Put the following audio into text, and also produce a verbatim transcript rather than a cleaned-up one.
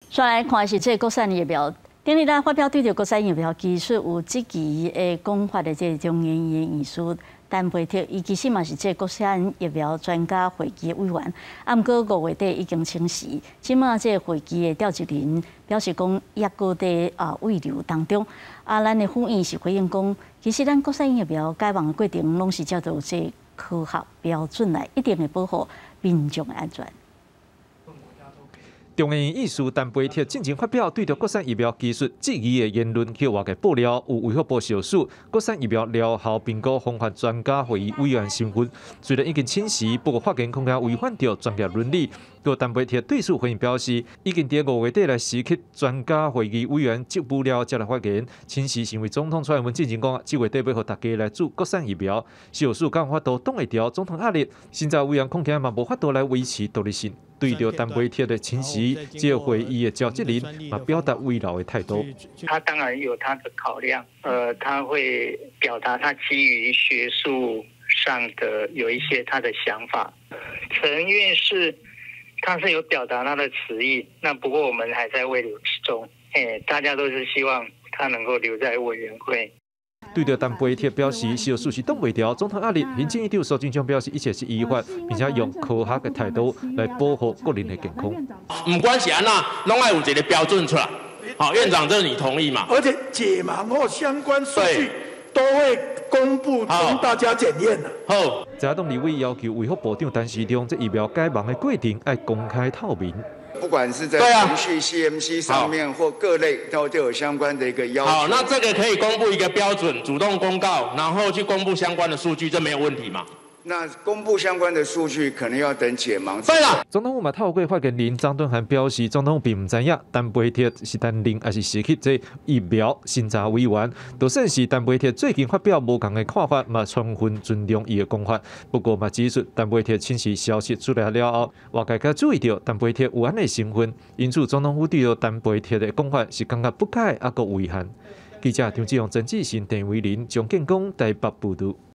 再来看是这国产疫苗，顶日咱发表对着国产疫苗技术有积极的讲法的这中研院院士陈培特，伊其实嘛是这国产疫苗专家会议委员，啊，毋过五月底已经请辞，即马这会议的召集人表示讲，抑搁在啊预留当中。啊，咱的副院是回应讲，其实咱国产疫苗解放的过程拢是照着这科学标准来，一定会保护民众的安全。 中研院院士陈培特进前发表对着国产疫苗技术质疑的言论，去外界爆料有违法部小数国产疫苗疗效评估方法专家会议委员身份。虽然已经请辞，不过发言恐怕违反着专业伦理。个陈培特对此回应表示，已经伫五月底来辞去专家会议委员职务了，才来发言。请辞成为总统蔡英文进前讲，即月底要互大家来做国产疫苗。小数敢有法度挡会牢总统压力，现在委员恐惊嘛无法度来维持独立性。 对着陈培特的请辞，这个会议的召集人嘛表达慰劳的态度。 他当然有他的考量，呃，他会表达他基于学术上的有一些他的想法。陈院士他是有表达他的词意，那不过我们还在未留之中，哎，大家都是希望他能够留在委员会。 对着陈培特表示，小数是挡袂牢总统压力，行政院长苏贞昌表示一切是依法，并且用科学的态度来保护个人的健康。 唔管是安那，拢要有一个标准出来。好，院长，这你同意吗？ 而且解盲后相关数据都会公布供大家检验的。 好， 在党立委要求卫福部长陈时中，这疫苗解盲的过程要公开透明。 不管是在程序 C M C 上面或各类都都有相关的一个要求。 好，那这个可以公布一个标准，主动公告，然后去公布相关的数据，这没有问题吗？ 那公布相关的数据，可能要等解盲。 对了， 总统府嘛透过发言人张敦涵表示，总统并唔知影陈培特是担任还是失去这疫苗审查委员，就算是陈培特最近发表无同的看法，嘛充分尊重伊的讲法。不过嘛指出，陈培特请辞消息出来了后，外界才注意到陈培特有安的身份，因此总统府对陈培特的讲法是感觉不解，还阁遗憾。记者张志勇、曾志信、陈伟林、蒋建功台北报道。